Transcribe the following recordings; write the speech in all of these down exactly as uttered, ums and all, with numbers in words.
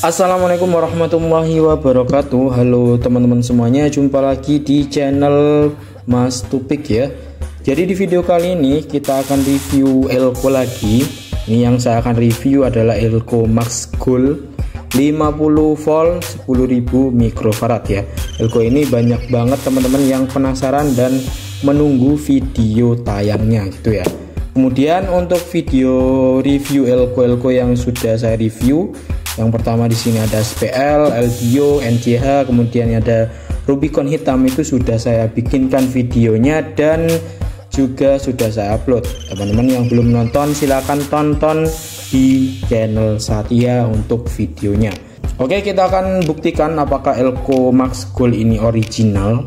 Assalamualaikum warahmatullahi wabarakatuh. Halo teman-teman semuanya, jumpa lagi di channel Mas Tupik ya. Jadi di video kali ini kita akan review elko lagi. Ini yang saya akan review adalah elko Max Gold lima puluh volt sepuluh ribu mikrofarad ya. Elko ini banyak banget teman-teman yang penasaran dan menunggu video tayangnya gitu ya. Kemudian untuk video review elko-elko yang sudah saya review, yang pertama di sini ada S P L, L D O, N C H, kemudian ada Rubicon hitam, itu sudah saya bikinkan videonya dan juga sudah saya upload. Teman-teman yang belum nonton silahkan tonton di channel Satya untuk videonya. Oke, kita akan buktikan apakah elko Max Gold ini original.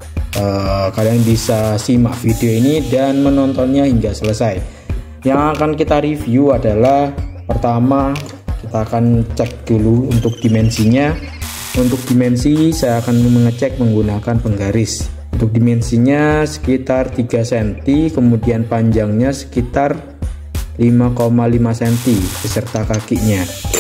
Uh, kalian bisa simak video ini dan menontonnya hingga selesai. Yang akan kita review adalah pertama, kita akan cek dulu untuk dimensinya. Untuk dimensi saya akan mengecek menggunakan penggaris. Untuk dimensinya sekitar tiga sentimeter, kemudian panjangnya sekitar lima koma lima sentimeter beserta kakinya.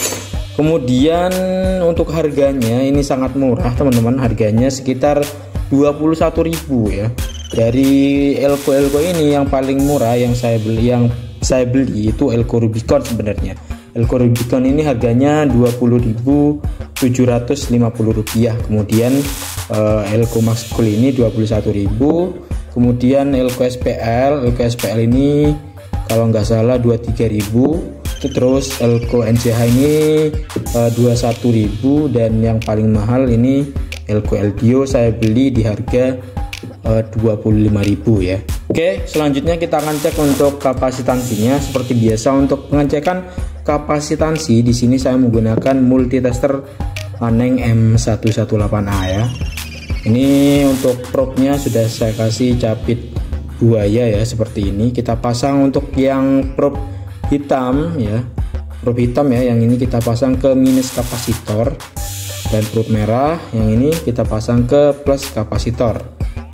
Kemudian untuk harganya ini sangat murah teman-teman, harganya sekitar dua puluh satu ribu ya. Dari elko-elko ini yang paling murah yang saya beli yang saya beli itu elko Rubicon sebenarnya. Elko Rubicon ini harganya dua puluh ribu tujuh ratus lima puluh rupiah. Kemudian uh, elko Max Gold ini dua puluh satu ribu. Kemudian elko S P L, elko S P L ini kalau nggak salah dua puluh tiga ribu. Terus elko N C H ini uh, dua puluh satu ribu dan yang paling mahal ini elko L D O saya beli di harga uh, dua puluh lima ribu ya. Oke, selanjutnya kita akan cek untuk kapasitansinya. Seperti biasa untuk pengecekan kapasitansi di sini saya menggunakan multitester Aneng M seratus delapan belas A ya. Ini untuk probe-nya sudah saya kasih capit buaya ya seperti ini. Kita pasang untuk yang probe hitam ya. Probe hitam ya, yang ini kita pasang ke minus kapasitor. Dan probe merah yang ini kita pasang ke plus kapasitor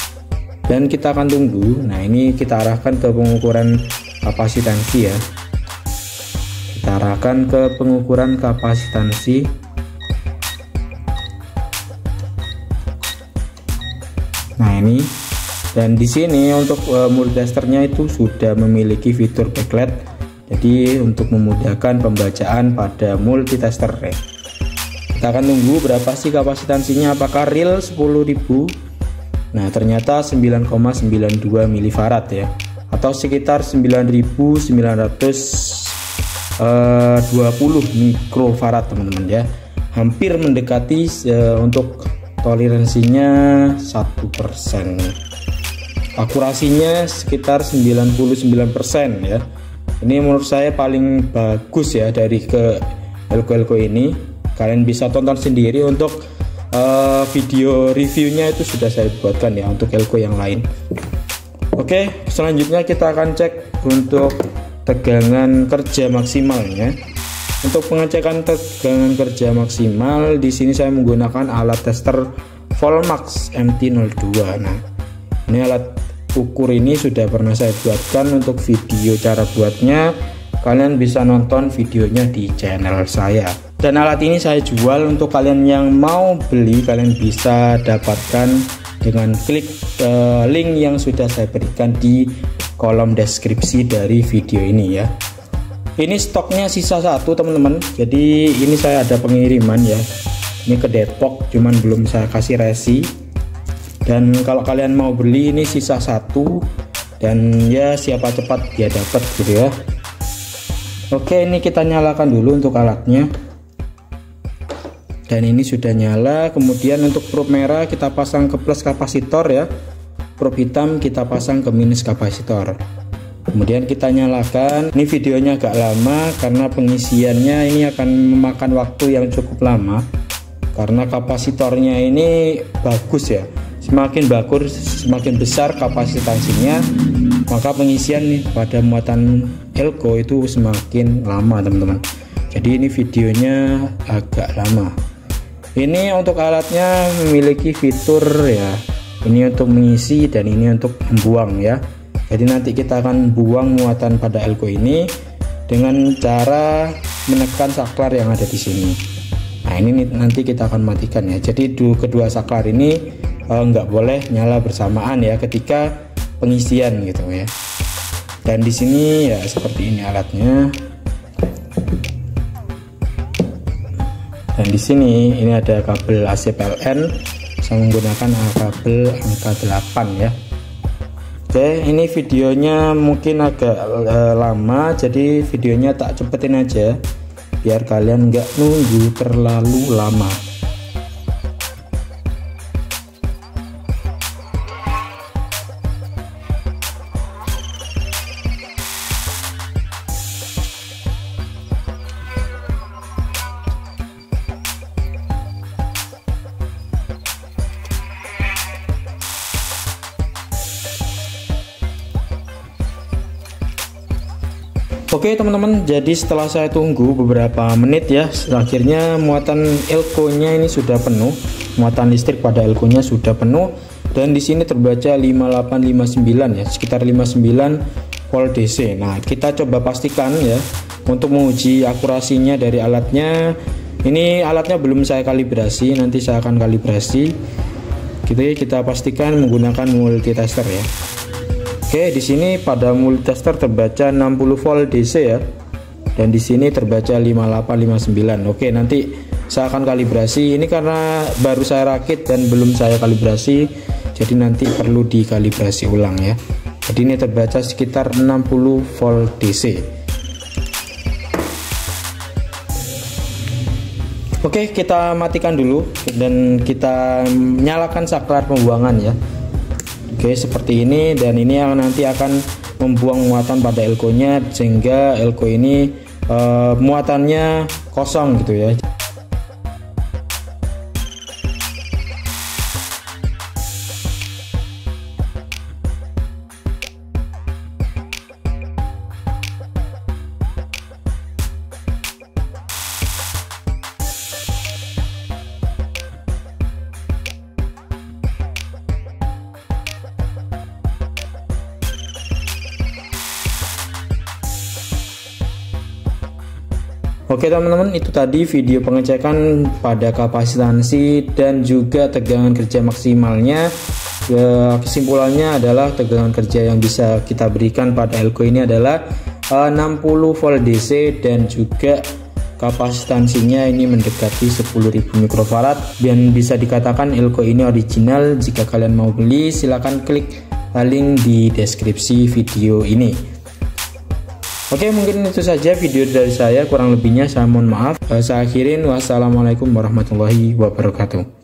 dan kita akan tunggu. Nah, ini kita arahkan ke pengukuran kapasitansi ya, kita arahkan ke pengukuran kapasitansi. Nah, ini dan di sini untuk uh, multitesternya itu sudah memiliki fitur backlight, jadi untuk memudahkan pembacaan pada multitester ya. Kita akan tunggu berapa sih kapasitansinya, apakah real sepuluh ribu. Nah, ternyata sembilan koma sembilan dua milifarad ya, atau sekitar sembilan ribu sembilan ratus dua puluh mikrofarad teman-teman ya. Hampir mendekati uh, untuk toleransinya satu persen. Akurasinya sekitar sembilan puluh sembilan persen ya. Ini menurut saya paling bagus ya dari ke elko-elko ini. Kalian bisa tonton sendiri untuk uh, video reviewnya itu sudah saya buatkan ya untuk elko yang lain. Oke, selanjutnya kita akan cek untuk tegangan kerja maksimalnya. Untuk pengecekan tegangan kerja maksimal di sini saya menggunakan alat tester Volmax M T nol dua. Nah, ini alat ukur ini sudah pernah saya buatkan untuk video cara buatnya. Kalian bisa nonton videonya di channel saya. Dan alat ini saya jual, untuk kalian yang mau beli kalian bisa dapatkan dengan klik uh, link yang sudah saya berikan di kolom deskripsi dari video ini ya. Ini stoknya sisa satu teman-teman, jadi ini saya ada pengiriman ya, ini ke Depok, cuman belum saya kasih resi. Dan kalau kalian mau beli ini sisa satu, dan ya siapa cepat dia dapat gitu ya. Oke, ini kita nyalakan dulu untuk alatnya. Dan ini sudah nyala. Kemudian untuk probe merah kita pasang ke plus kapasitor ya, probe hitam kita pasang ke minus kapasitor. Kemudian kita nyalakan. Ini videonya agak lama karena pengisiannya ini akan memakan waktu yang cukup lama, karena kapasitornya ini bagus ya. Semakin bagus, semakin besar kapasitansinya, maka pengisian nih pada muatan elko itu semakin lama teman-teman. Jadi ini videonya agak lama. Ini untuk alatnya memiliki fitur ya, ini untuk mengisi dan ini untuk membuang ya. Jadi nanti kita akan buang muatan pada elko ini dengan cara menekan saklar yang ada di sini. Nah, ini nanti kita akan matikan ya. Jadi kedua saklar ini eh, nggak boleh nyala bersamaan ya ketika pengisian gitu ya. Dan di sini ya seperti ini alatnya. Dan di sini ini ada kabel A C P L N, saya menggunakan kabel angka delapan ya. Oke, ini videonya mungkin agak uh, lama, jadi videonya tak cepetin aja biar kalian nggak nunggu terlalu lama. Oke teman-teman, jadi setelah saya tunggu beberapa menit ya, akhirnya muatan elko nya ini sudah penuh, muatan listrik pada elko nya sudah penuh, dan di sini terbaca lima delapan lima sembilan ya, sekitar lima puluh sembilan volt D C. Nah, kita coba pastikan ya untuk menguji akurasinya dari alatnya. Ini alatnya belum saya kalibrasi, nanti saya akan kalibrasi. Gitu ya, kita pastikan menggunakan multitester ya. Oke, di sini pada multitester terbaca enam puluh volt D C ya. Dan di sini terbaca lima delapan lima sembilan. Oke, nanti saya akan kalibrasi. Ini karena baru saya rakit dan belum saya kalibrasi, jadi nanti perlu dikalibrasi ulang ya. Jadi ini terbaca sekitar enam puluh volt D C. Oke, kita matikan dulu dan kita nyalakan saklar pembuangan ya. Oke, seperti ini, dan ini yang nanti akan membuang muatan pada elko nya sehingga elko ini e, muatannya kosong gitu ya. Oke teman-teman, itu tadi video pengecekan pada kapasitansi dan juga tegangan kerja maksimalnya. Ya, kesimpulannya adalah tegangan kerja yang bisa kita berikan pada elko ini adalah uh, enam puluh volt D C, dan juga kapasitansinya ini mendekati sepuluh ribu mikrofarad, dan bisa dikatakan elko ini original. Jika kalian mau beli, silahkan klik link di deskripsi video ini. Oke, mungkin itu saja video dari saya, kurang lebihnya saya mohon maaf. Saya akhirin, wassalamualaikum warahmatullahi wabarakatuh.